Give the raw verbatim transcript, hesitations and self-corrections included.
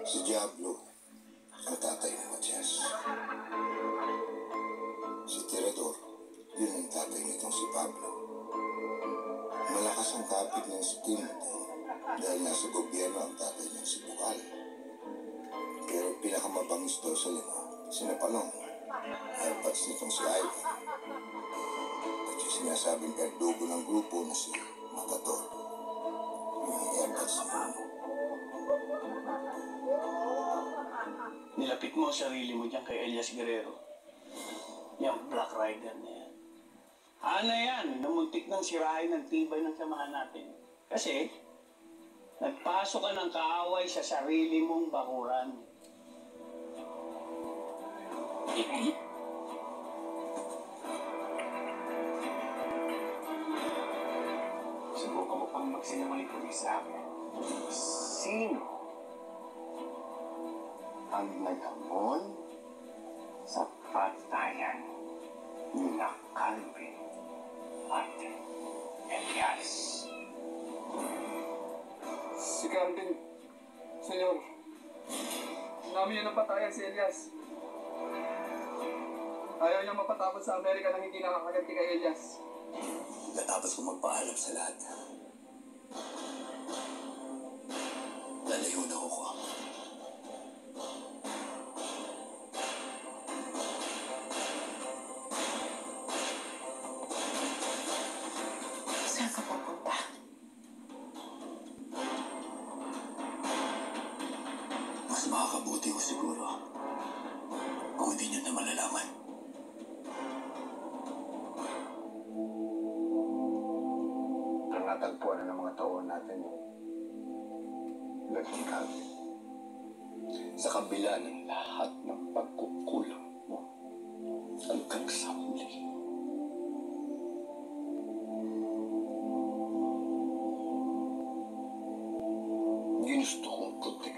Si Diablo, ang tatay ni Matias. Si Tirador, yun ang tatay nitong si Pablo. Malakas ang kapit ng si Timothy dahil nasa gobyerno ang tatay ng si Bukal. Pero pinakamabangis daw sa lima, si Napalong, airpads nitong si Ivan. At yung sinasabing perdugo ng grupo na si Matador. Yung airpads niya. Nilapit mo ang sarili mo dyan kay Elias Guerrero. Yung Black Rider na yan. Ano yan? Namuntik ng sirahin ng tibay ng samahan natin. Kasi, nagpasok ka ng kaaway sa sarili mong bakuran. Subukan mo pang magsinungaling sa akin. Sino ang naghamon sa patayan ni Calvin at Elias? Si Calvin, Senyor. Namin yun ang patayan si Elias. Ayaw niyang mapatapos sa Amerika nang hindi nakakaganti kay Elias. Natapos ko magpaalam sa lahat. Lalayo na ako. Saan ka pupunta? Mas makakabuti ko siguro kung hindi niyo na malalaman. Ang natagpuan na ng mga taon natin yung Lucky Calvin. Sa kabila ng lahat ng pagkukulang mo hanggang sa huli. Ginusto kong protektahan